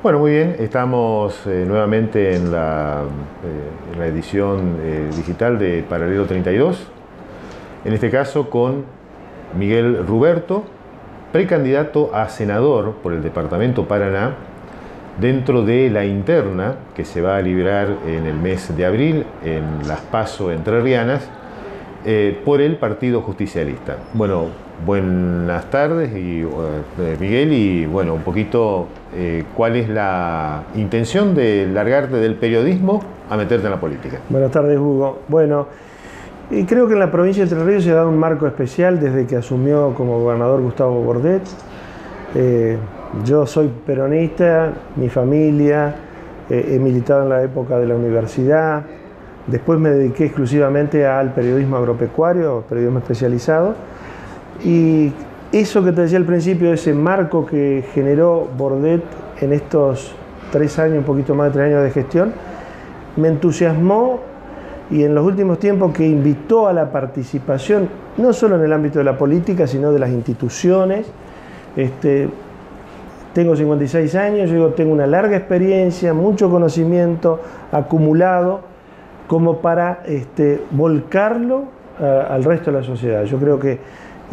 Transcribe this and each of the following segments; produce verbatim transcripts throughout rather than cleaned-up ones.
Bueno, muy bien, estamos eh, nuevamente en la, eh, en la edición eh, digital de Paralelo treinta y dos, en este caso con Miguel Ruberto, precandidato a senador por el departamento Paraná, dentro de la interna que se va a liberar en el mes de abril en las PASO entrerrianas, eh, por el Partido Justicialista. Bueno, buenas tardes, y, eh, Miguel, y bueno, un poquito eh, cuál es la intención de largarte del periodismo a meterte en la política. Buenas tardes, Hugo. Bueno, y creo que en la provincia de Entre Ríos se ha dado un marco especial desde que asumió como gobernador Gustavo Bordet. Eh, yo soy peronista, mi familia, eh, he militado en la época de la universidad, después me dediqué exclusivamente al periodismo agropecuario, periodismo especializado, y eso que te decía al principio, ese marco que generó Bordet en estos tres años, un poquito más de tres años de gestión, me entusiasmó, y en los últimos tiempos que invitó a la participación, no solo en el ámbito de la política, sino de las instituciones. Este, tengo cincuenta y seis años, yo tengo una larga experiencia, mucho conocimiento acumulado, como para este, volcarlo a, al resto de la sociedad. Yo creo que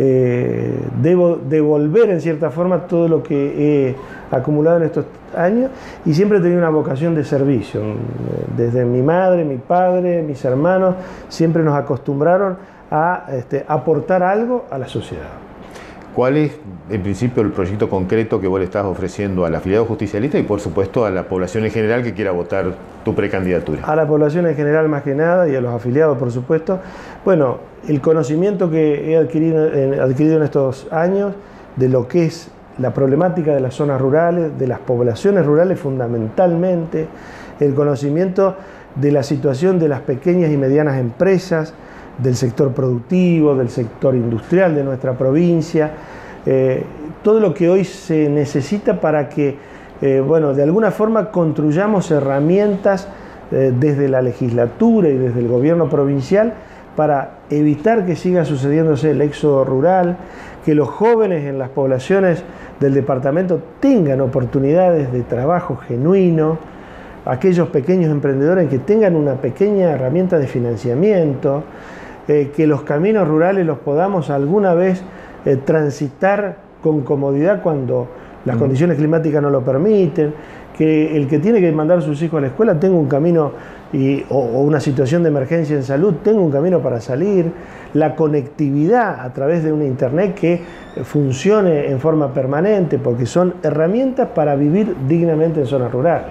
eh, debo devolver en cierta forma todo lo que he acumulado en estos años, y siempre he tenido una vocación de servicio. Desde mi madre, mi padre, mis hermanos, siempre nos acostumbraron a este, aportar algo a la sociedad. ¿Cuál es, en principio, el proyecto concreto que vos le estás ofreciendo al afiliado justicialista y, por supuesto, a la población en general que quiera votar tu precandidatura? A la población en general, más que nada, y a los afiliados, por supuesto. Bueno, el conocimiento que he adquirido, eh, adquirido en estos años de lo que es la problemática de las zonas rurales, de las poblaciones rurales fundamentalmente, el conocimiento de la situación de las pequeñas y medianas empresas, del sector productivo, del sector industrial de nuestra provincia, eh, todo lo que hoy se necesita para que, eh, bueno, de alguna forma construyamos herramientas eh, desde la legislatura y desde el gobierno provincial para evitar que siga sucediéndose el éxodo rural, que los jóvenes en las poblaciones del departamento tengan oportunidades de trabajo genuino, aquellos pequeños emprendedores que tengan una pequeña herramienta de financiamiento, eh, que los caminos rurales los podamos alguna vez eh, transitar con comodidad cuando las mm. condiciones climáticas no lo permiten, que el que tiene que mandar a sus hijos a la escuela tenga un camino y, o, o una situación de emergencia en salud, tenga un camino para salir, la conectividad a través de una internet que funcione en forma permanente, porque son herramientas para vivir dignamente en zonas rurales.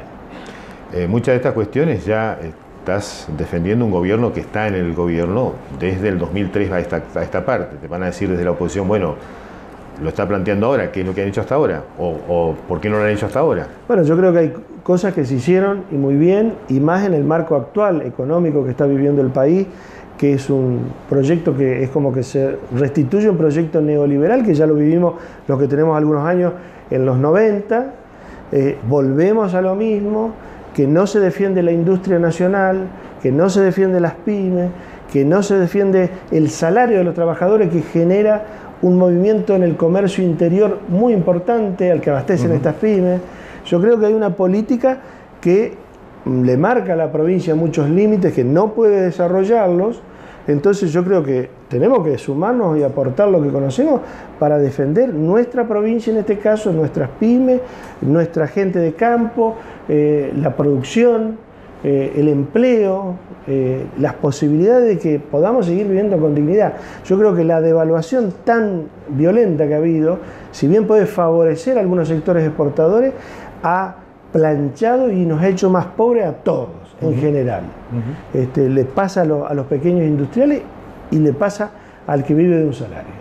Eh, muchas de estas cuestiones ya estás defendiendo un gobierno que está en el gobierno desde el dos mil tres a esta, a esta parte. Te van a decir desde la oposición, bueno, lo está planteando ahora, ¿qué es lo que han hecho hasta ahora? O, o ¿por qué no lo han hecho hasta ahora? Bueno, yo creo que hay cosas que se hicieron y muy bien, y más en el marco actual económico que está viviendo el país, que es un proyecto que es como que se restituye un proyecto neoliberal, que ya lo vivimos los que tenemos algunos años en los noventa, eh, volvemos a lo mismo, que no se defiende la industria nacional, que no se defiende las pymes, que no se defiende el salario de los trabajadores, que genera un movimiento en el comercio interior muy importante al que abastecen uh-huh. estas pymes. Yo creo que hay una política que le marca a la provincia muchos límites, que no puede desarrollarlos. Entonces yo creo que tenemos que sumarnos y aportar lo que conocemos para defender nuestra provincia, en este caso, nuestras pymes, nuestra gente de campo, eh, la producción, eh, el empleo, eh, las posibilidades de que podamos seguir viviendo con dignidad. Yo creo que la devaluación tan violenta que ha habido, si bien puede favorecer a algunos sectores exportadores, ha planchado y nos ha hecho más pobres a todos en uh-huh. general. Uh-huh. Este, le pasa a, lo, a los pequeños industriales y le pasa al que vive de un salario.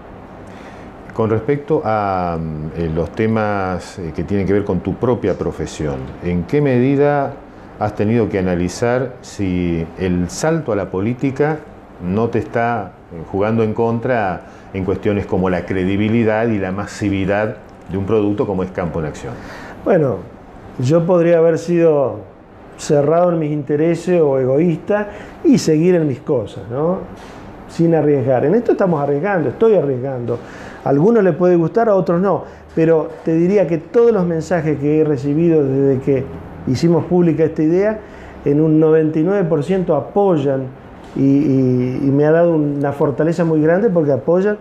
Con respecto a eh, los temas eh, que tienen que ver con tu propia profesión, ¿en qué medida has tenido que analizar si el salto a la política no te está jugando en contra en cuestiones como la credibilidad y la masividad de un producto como es Campo en Acción? Bueno, yo podría haber sido cerrado en mis intereses o egoísta y seguir en mis cosas, ¿no? Sin arriesgar. En esto estamos arriesgando, estoy arriesgando. A algunos les puede gustar, a otros no. pero te diría que todos los mensajes que he recibido desde que hicimos pública esta idea, en un noventa y nueve por ciento apoyan y, y, y me ha dado una fortaleza muy grande porque apoyan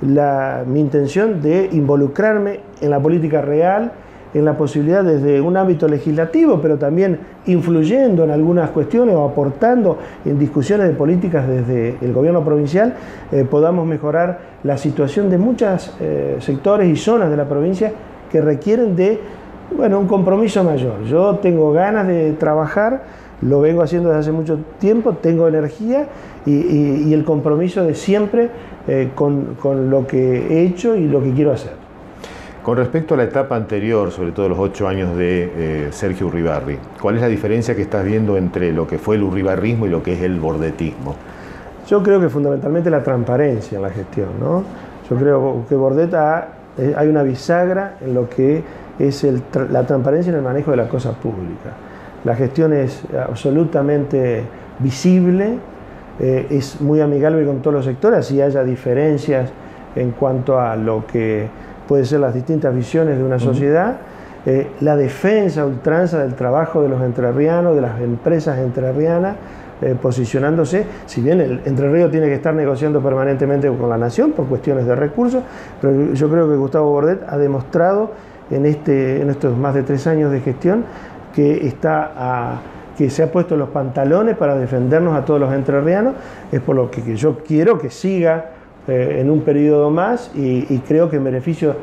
la, mi intención de involucrarme en la política real, en la posibilidad desde un ámbito legislativo, pero también influyendo en algunas cuestiones o aportando en discusiones de políticas desde el gobierno provincial, eh, podamos mejorar la situación de muchos eh, sectores y zonas de la provincia que requieren de, bueno, un compromiso mayor. Yo tengo ganas de trabajar, lo vengo haciendo desde hace mucho tiempo, tengo energía y, y, y el compromiso de siempre eh, con, con lo que he hecho y lo que quiero hacer. Con respecto a la etapa anterior, sobre todo los ocho años de eh, Sergio Urribarri, ¿cuál es la diferencia que estás viendo entre lo que fue el urribarrismo y lo que es el bordetismo? Yo creo que fundamentalmente la transparencia en la gestión, ¿no? Yo creo que Bordet ha, eh, hay una bisagra en lo que es el, la transparencia en el manejo de la cosa pública. La gestión es absolutamente visible, eh, es muy amigable con todos los sectores, así haya diferencias en cuanto a lo que puede ser las distintas visiones de una sociedad, eh, la defensa a ultranza del trabajo de los entrerrianos, de las empresas entrerrianas, eh, posicionándose, si bien el Entre Ríos tiene que estar negociando permanentemente con la nación por cuestiones de recursos, pero yo creo que Gustavo Bordet ha demostrado en, este, en estos más de tres años de gestión que, está a, que se ha puesto los pantalones para defendernos a todos los entrerrianos, es por lo que, que yo quiero que siga Eh, en un periodo más y, y creo que en beneficio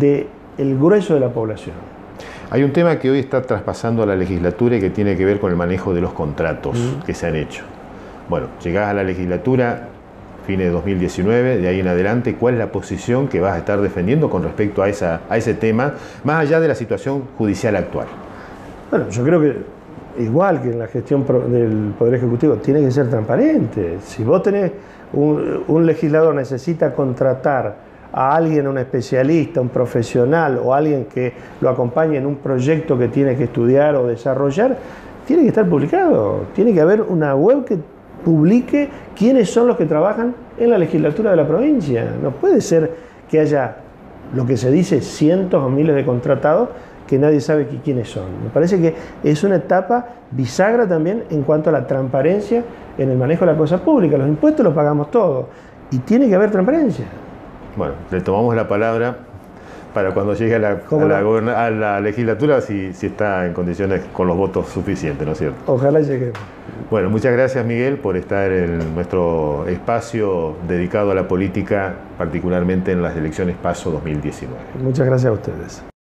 del grueso de la población. Hay un tema que hoy está traspasando a la legislatura y que tiene que ver con el manejo de los contratos mm. que se han hecho. Bueno, llegás a la legislatura fines de dos mil diecinueve, de ahí en adelante, ¿cuál es la posición que vas a estar defendiendo con respecto a, esa, a ese tema, más allá de la situación judicial actual? Bueno, yo creo que igual que en la gestión del Poder Ejecutivo, tiene que ser transparente. Si vos tenés un, un legislador necesita contratar a alguien, un especialista, un profesional o alguien que lo acompañe en un proyecto que tiene que estudiar o desarrollar, tiene que estar publicado. Tiene que haber una web que publique quiénes son los que trabajan en la legislatura de la provincia. No puede ser que haya, lo que se dice, cientos o miles de contratados que nadie sabe quiénes son. Me parece que es una etapa bisagra también en cuanto a la transparencia en el manejo de la cosa pública. Los impuestos los pagamos todos y tiene que haber transparencia. Bueno, le tomamos la palabra para cuando llegue a la, a la, a la legislatura, si, si está en condiciones con los votos suficientes, ¿no es cierto? Ojalá lleguemos. Bueno, muchas gracias, Miguel, por estar en nuestro espacio dedicado a la política, particularmente en las elecciones PASO dos mil diecinueve. Muchas gracias a ustedes.